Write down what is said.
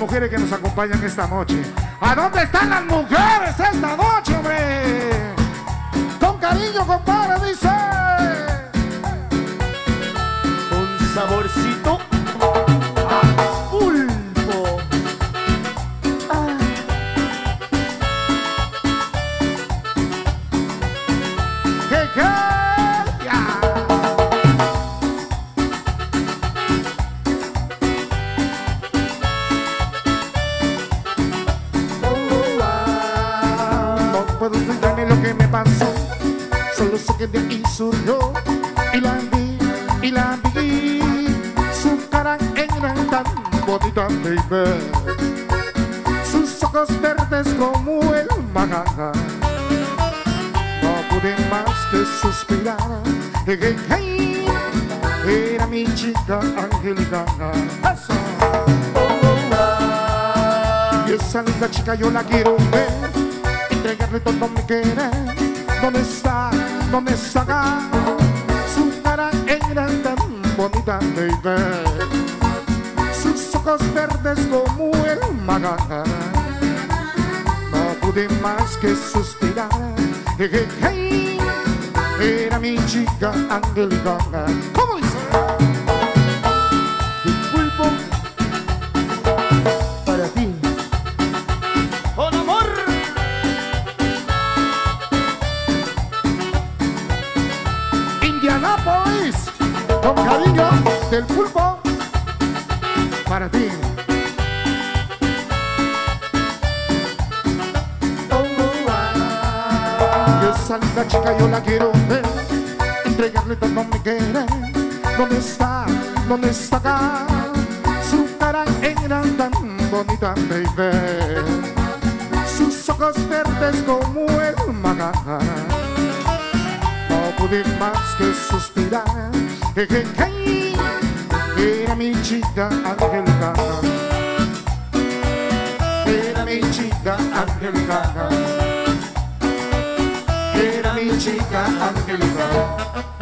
mujeres que nos acompañan esta noche. ¿A dónde están las mujeres esta noche, hombre? Con cariño, compadre, dice. Un saborcito a pulpo. ¿Qué? Ya. No puedo explicarme lo que me pasó, solo sé que de ahí surgió y la vi, su cara era tan bonita, baby, sus ojos verdes como el mar. No pude más que suspirar, era mi chica angelical. Y esa linda chica yo la quiero ver, entregarle todo mi querer. ¿Dónde está? ¿Dónde está? Su cara era tan bonita, baby, sus ojos verdes como el mar. No pude más que suspirar, era mi chica angelical. ¿Cómo dice? El pulpo para ti. Con amor. Indianápolis, con cariño del pulpo para ti. Esa linda chica yo la quiero ver, entregarle todo mi querer. ¿Dónde está? ¿Dónde está acá? Su cara era tan bonita, baby, sus ojos verdes como el mar. No pude más que suspirar, era mi chica angelical, era mi chica angelical, era mi chica angelical.